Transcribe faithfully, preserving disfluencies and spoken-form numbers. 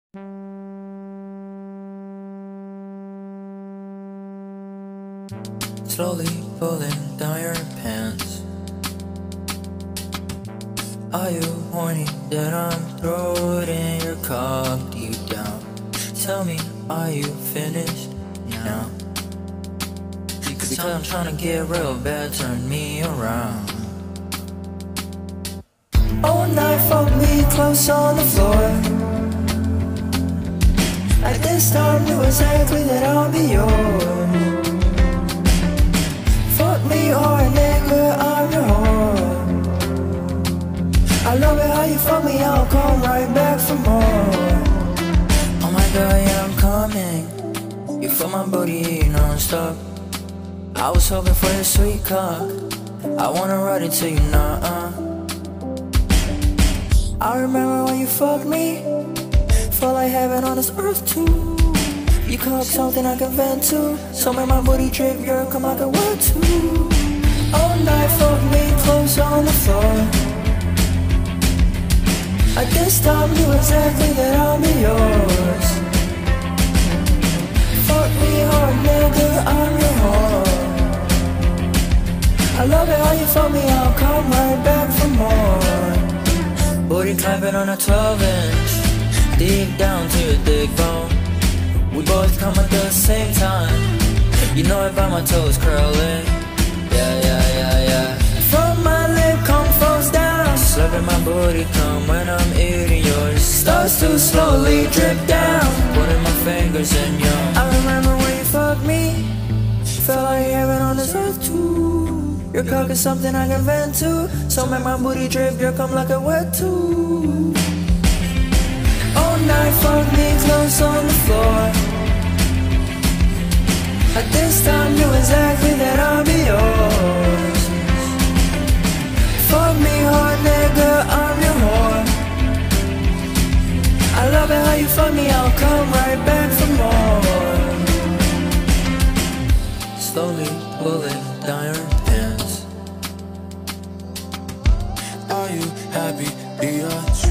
Slowly pulling down your pants. Are you horny that I'm throwing your cock deep down? Tell me, are you finished now? Because I'm trying to get real bad, turn me around. All night, fuck me close on the floor. At this time, knew exactly that I'll be yours. Fuck me hard, nigga, I'm your whore. I love it how you fuck me, I'll come right back for more. Oh my god, yeah, I'm coming. You fuck my booty non-stop. I was hoping for your sweet cock. I wanna ride it till you nah-uh. I remember when you fucked me. Felt like heaven on this earth too. You cock something I can vent to. So make my booty drip, your come like a wet too. All night, fuck me close on the floor. At this time, knew exactly that I'll be yours. Fuck me hard, nigga, I'm your whore. I love it how you fuck me, I'll come right back for more. Booty clapping on a twelve inch. Deep down to your dick bone. We both come at the same time. You know if my toes curling. Yeah, yeah, yeah, yeah. From my lip come falls down. Slapping my booty come when I'm eating yours. Starts to slowly drip down. Putting my fingers in yours. I remember when you fucked me. Felt like heaven on this earth too. Your cock is something I can vent to. So make my booty drip, your come like a wet too. All night, fuck me close on the floor. At this time, knew exactly that I'll be yours. Fuck me hard, nigga, I'm your whore. I love it how you fuck me, I'll come right back for more. Slowly pulling down your pants. Are you happy? Be a